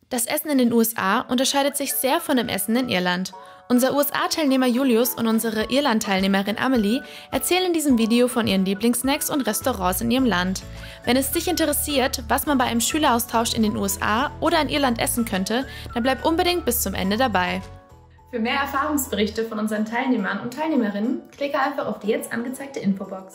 Das Essen in den USA unterscheidet sich sehr von dem Essen in Irland. Unser USA-Teilnehmer Julius und unsere Irland-Teilnehmerin Amelie erzählen in diesem Video von ihren Lieblingssnacks und Restaurants in ihrem Land. Wenn es dich interessiert, was man bei einem Schüleraustausch in den USA oder in Irland essen könnte, dann bleib unbedingt bis zum Ende dabei. Für mehr Erfahrungsberichte von unseren Teilnehmern und Teilnehmerinnen, klicke einfach auf die jetzt angezeigte Infobox.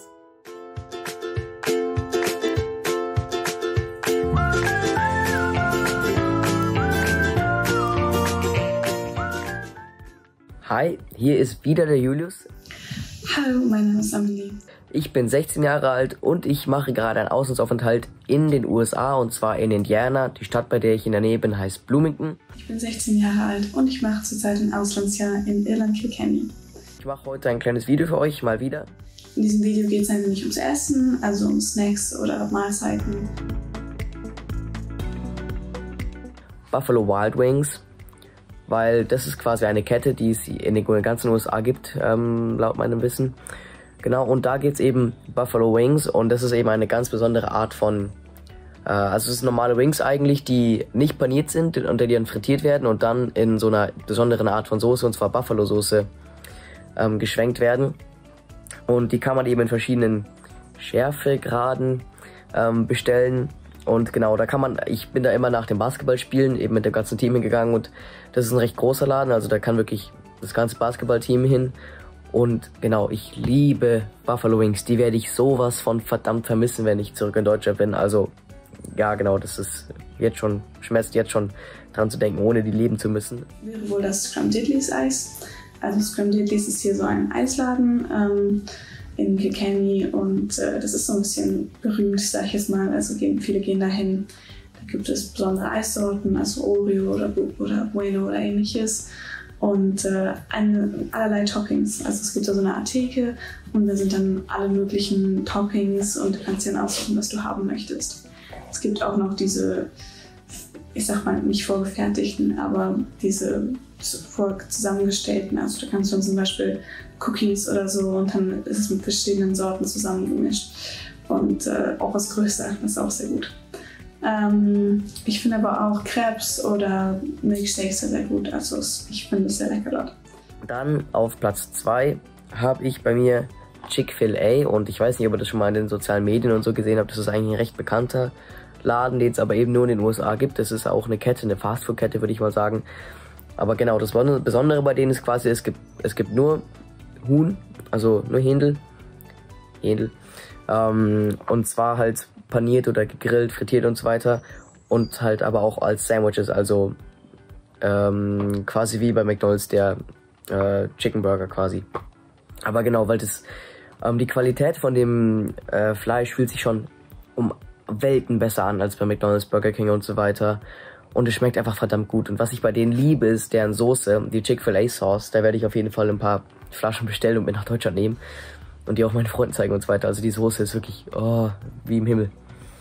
Hi, hier ist wieder der Julius. Hallo, mein Name ist Amelie. Ich bin 16 Jahre alt und ich mache gerade einen Auslandsaufenthalt in den USA und zwar in Indiana. Die Stadt, bei der ich in der Nähe bin, heißt Bloomington. Ich bin 16 Jahre alt und ich mache zurzeit ein Auslandsjahr in Irland, Kilkenny. Ich mache heute ein kleines Video für euch, mal wieder. In diesem Video geht es ein wenig ums Essen, also um Snacks oder Mahlzeiten. Buffalo Wild Wings, weil das ist quasi eine Kette, die es in den ganzen USA gibt, laut meinem Wissen. Genau, und da geht's eben Buffalo Wings und das ist eben eine ganz besondere Art von, also es sind normale Wings eigentlich, die nicht paniert sind und die dann frittiert werden und dann in so einer besonderen Art von Soße, und zwar Buffalo-Soße, geschwenkt werden. Und die kann man eben in verschiedenen Schärfegraden bestellen. Und genau, da kann man, ich bin da immer nach dem Basketballspielen eben mit dem ganzen Team hingegangen und das ist ein recht großer Laden, also da kann wirklich das ganze Basketballteam hin. Und genau, ich liebe Buffalo Wings, die werde ich sowas von verdammt vermissen, wenn ich zurück in Deutschland bin. Also ja genau, das ist jetzt schon, schmerzt jetzt schon dran zu denken, ohne die leben zu müssen. Wäre wohl das Scrum-Diddleys Eis. Also Scrum-Diddleys ist hier so ein Eisladen in Kilkenny und das ist so ein bisschen berühmt, sag ich jetzt mal, also viele gehen dahin. Da gibt es besondere Eissorten, also Oreo oder Bueno oder ähnliches und allerlei Toppings. Also es gibt da so eine Art Theke und da sind dann alle möglichen Toppings und du kannst dir dann aussuchen, was du haben möchtest. Es gibt auch noch diese, ich sag mal nicht vorgefertigten, aber diese zusammengestellten, also da kannst du dann zum Beispiel Cookies oder so und dann ist es mit verschiedenen Sorten zusammengemischt und auch was größer, das ist auch sehr gut. Ich finde aber auch Crepes oder Milkshakes sehr gut, also ich finde es sehr lecker dort. Dann auf Platz 2 habe ich bei mir Chick-fil-A und ich weiß nicht, ob ihr das schon mal in den sozialen Medien und so gesehen habt, das ist eigentlich ein recht bekannter Laden, den es aber eben nur in den USA gibt. Das ist auch eine Kette, eine Fastfood-Kette, würde ich mal sagen. Aber genau, das Besondere bei denen ist quasi, es gibt nur Huhn, also nur Händel. Und zwar halt paniert oder gegrillt, frittiert und so weiter. Und halt aber auch als Sandwiches, also quasi wie bei McDonald's der Chicken Burger quasi. Aber genau, weil das die Qualität von dem Fleisch fühlt sich schon um Welten besser an als bei McDonald's, Burger King und so weiter. Und es schmeckt einfach verdammt gut. Und was ich bei denen liebe, ist deren Soße, die Chick-fil-A Sauce. Da werde ich auf jeden Fall ein paar Flaschen bestellen und mit nach Deutschland nehmen. Und die auch meinen Freunden zeigen und so weiter. Also die Soße ist wirklich, oh, wie im Himmel.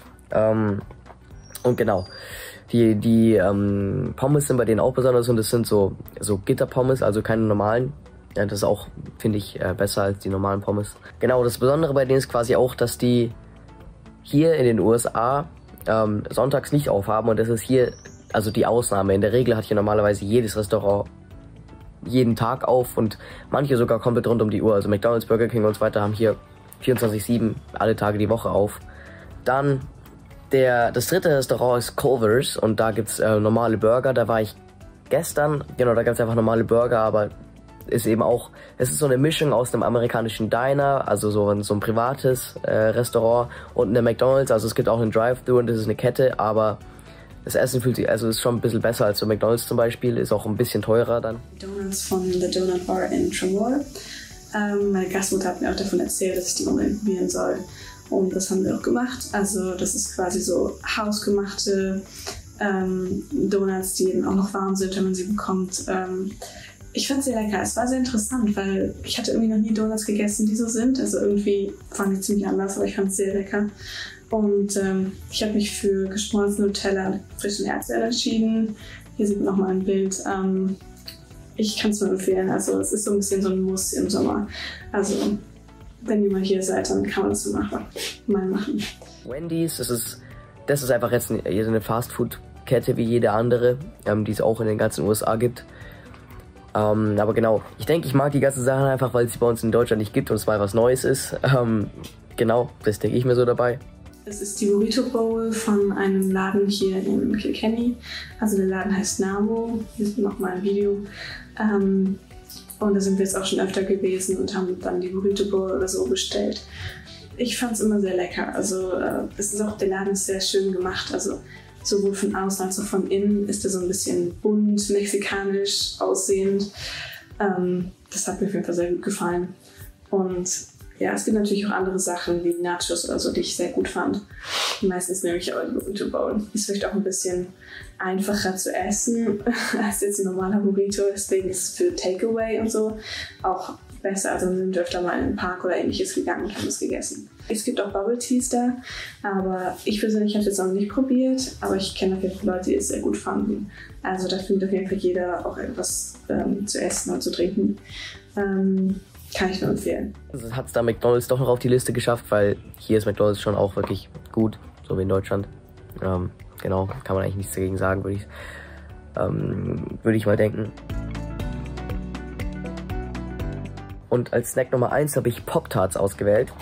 Und genau, die Pommes sind bei denen auch besonders und das sind so Gitterpommes, also keine normalen. Ja, das ist auch, finde ich, besser als die normalen Pommes. Genau, das Besondere bei denen ist quasi auch, dass die hier in den USA sonntags nicht aufhaben und das ist hier also die Ausnahme. In der Regel hat hier normalerweise jedes Restaurant jeden Tag auf und manche sogar komplett rund um die Uhr. Also McDonald's, Burger King und so weiter haben hier 24/7 alle Tage die Woche auf. Dann das dritte Restaurant ist Culver's und da gibt's normale Burger. Da war ich gestern, genau, da gab's einfach normale Burger, aber ist eben auch, es ist so eine Mischung aus einem amerikanischen Diner, also so ein privates Restaurant und eine McDonald's. Also es gibt auch einen Drive-Thru und das ist eine Kette, aber das Essen fühlt sich, also ist schon ein bisschen besser als so McDonald's zum Beispiel, ist auch ein bisschen teurer dann. Donuts von The Donut Bar in Tremor. Meine Gastmutter hat mir auch davon erzählt, dass ich die unbedingt probieren soll. Und das haben wir auch gemacht. Also das ist quasi so hausgemachte Donuts, die eben auch noch warm sind, wenn man sie bekommt. Ich fand es sehr lecker. Es war sehr interessant, weil ich hatte irgendwie noch nie Donuts gegessen, die so sind. Also irgendwie fand ich ziemlich anders, aber ich fand es sehr lecker. Und ich habe mich für geschmolzene Nutella und frischen Erdbeeren entschieden. Hier sieht man nochmal ein Bild. Ich kann es nur empfehlen. Also es ist so ein bisschen so ein Muss im Sommer. Also wenn ihr mal hier seid, dann kann man das so mal machen. Wendy's, das ist einfach jetzt eine Fastfood Kette wie jede andere, die es auch in den ganzen USA gibt. Aber genau, ich denke, ich mag die ganzen Sachen einfach, weil es sie bei uns in Deutschland nicht gibt und es mal was Neues ist. Genau, das denke ich mir so dabei. Es ist die Burrito Bowl von einem Laden hier in Kilkenny. Also der Laden heißt Namo. Hier ist nochmal ein Video. Und da sind wir jetzt auch schon öfter gewesen und haben dann die Burrito Bowl oder so bestellt. Ich fand es immer sehr lecker. Also es ist auch, der Laden ist sehr schön gemacht. Also sowohl von außen als auch von innen ist er so ein bisschen bunt, mexikanisch aussehend. Das hat mir auf jeden Fall sehr gut gefallen. Und ja, es gibt natürlich auch andere Sachen wie Nachos oder so, die ich sehr gut fand. Meistens nehme ich aber die Burrito Bowl. Ist vielleicht auch ein bisschen einfacher zu essen als jetzt ein normaler Burrito. Deswegen ist es für Takeaway und so auch besser. Also wir sind öfter mal in den Park oder ähnliches gegangen und haben es gegessen. Es gibt auch Bubble Teas da, aber ich persönlich habe es jetzt noch nicht probiert. Aber ich kenne auf jeden Fall Leute, die es sehr gut fanden. Also da findet auf jeden Fall jeder auch etwas zu essen und zu trinken. Kann ich nur empfehlen. Also hat es da McDonald's doch noch auf die Liste geschafft, weil hier ist McDonald's schon auch wirklich gut, so wie in Deutschland. Genau, kann man eigentlich nichts dagegen sagen, würde ich mal denken. Und als Snack Nummer 1 habe ich Pop-Tarts ausgewählt.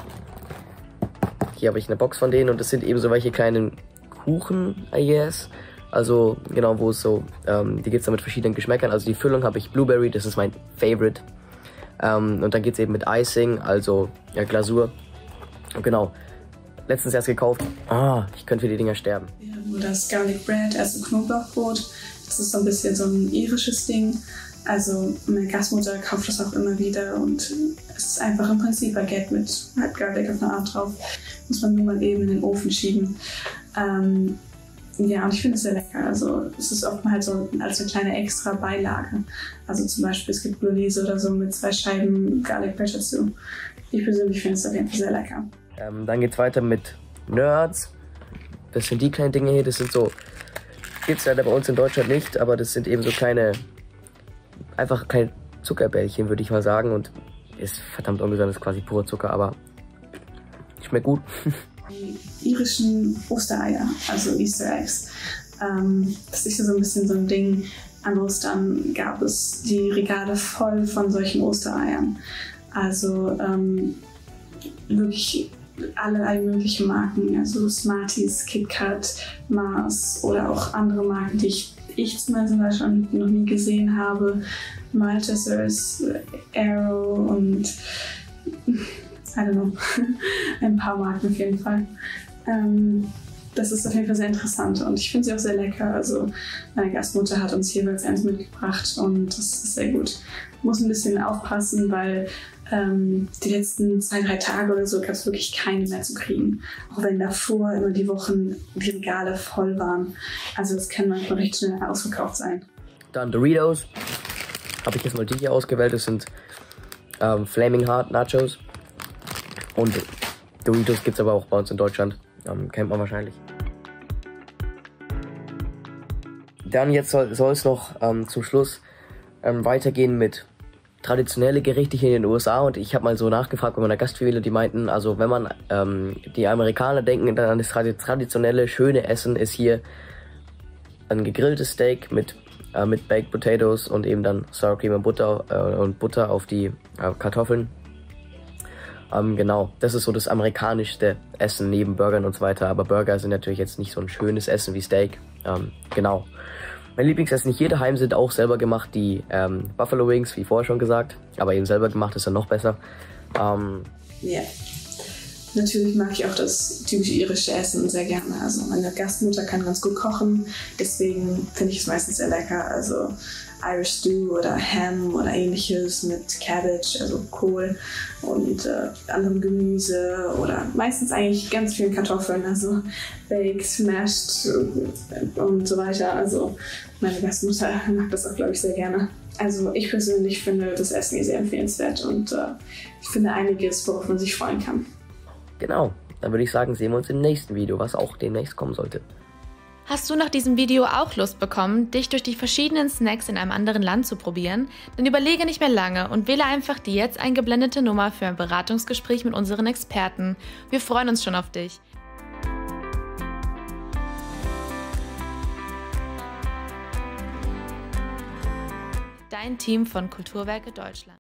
Hier habe ich eine Box von denen und das sind eben so welche kleinen Kuchen, I guess. Also genau, wo es so, die gibt es da mit verschiedenen Geschmäckern. Also die Füllung habe ich Blueberry, das ist mein Favorite. Und dann geht es eben mit Icing, also ja, Glasur. Und genau, letztens erst gekauft. Ich könnte für die Dinger sterben. Wir haben das Garlic Bread, also Knoblauchbrot. Das ist so ein bisschen so ein irisches Ding. Also meine Gastmutter kauft das auch immer wieder und es ist einfach im Prinzip Baguette mit halt Garlic auf eine Art drauf. Muss man nur mal eben in den Ofen schieben. Ja, und ich finde es sehr lecker. Also es ist oft halt so als eine kleine extra Beilage. Also zum Beispiel es gibt Bolognese oder so mit 2 Scheiben Garlic Bread dazu. Ich persönlich finde es auf jeden Fall sehr lecker. Dann geht's weiter mit Nerds. Das sind die kleinen Dinge hier, das sind so, gibt's leider bei uns in Deutschland nicht, aber das sind eben so kleine, einfach kleine Zuckerbällchen, würde ich mal sagen. Und ist verdammt ungesund, ist quasi purer Zucker, aber schmeckt gut. Die irischen Ostereier, also Easter Eggs. Das ist ja so ein bisschen so ein Ding. An Ostern gab es die Regale voll von solchen Ostereiern. Also wirklich alle möglichen Marken, also Smarties, KitKat, Mars oder auch andere Marken, die ich zumindest in Deutschland noch nie gesehen habe. Maltesers, Arrow und I don't know, ein paar Marken auf jeden Fall. Das ist auf jeden Fall sehr interessant und ich finde sie auch sehr lecker. Also meine Gastmutter hat uns jeweils eins mitgebracht und das ist sehr gut. Muss ein bisschen aufpassen, weil die letzten 2-3 Tage oder so gab es wirklich keine mehr zu kriegen. Auch wenn davor immer die Wochen die Regale voll waren. Also das kann manchmal recht schnell ausverkauft sein. Dann Doritos. Habe ich jetzt mal die hier ausgewählt. Das sind Flaming Hot Nachos. Und Doritos gibt es aber auch bei uns in Deutschland. Kennt man wahrscheinlich. Dann jetzt soll es noch zum Schluss weitergehen mit traditionelle Gerichte hier in den USA. Und ich habe mal so nachgefragt bei meiner Gastfamilie, die meinten, also wenn man die Amerikaner denken, dann an das traditionelle, schöne Essen ist hier ein gegrilltes Steak mit Baked Potatoes und eben dann Sour Cream und Butter auf die Kartoffeln. Genau, das ist so das amerikanischste Essen neben Burgern und so weiter. Aber Burger sind natürlich jetzt nicht so ein schönes Essen wie Steak. Genau. Mein Lieblingsessen hier daheim sind auch selber gemacht die Buffalo Wings, wie vorher schon gesagt. Aber eben selber gemacht ist dann noch besser. Ja. Natürlich mag ich auch das typische irische Essen sehr gerne. Also meine Gastmutter kann ganz gut kochen, deswegen finde ich es meistens sehr lecker. Also Irish Stew oder Ham oder ähnliches mit Cabbage, also Kohl und anderem Gemüse oder meistens eigentlich ganz vielen Kartoffeln, also baked, mashed und so weiter. Also meine Gastmutter mag das auch, glaube ich, sehr gerne. Also ich persönlich finde das Essen hier sehr empfehlenswert und ich finde einiges, worauf man sich freuen kann. Genau, dann würde ich sagen, sehen wir uns im nächsten Video, was auch demnächst kommen sollte. Hast du nach diesem Video auch Lust bekommen, dich durch die verschiedenen Snacks in einem anderen Land zu probieren? Dann überlege nicht mehr lange und wähle einfach die jetzt eingeblendete Nummer für ein Beratungsgespräch mit unseren Experten. Wir freuen uns schon auf dich. dein Team von Kulturwerke Deutschland.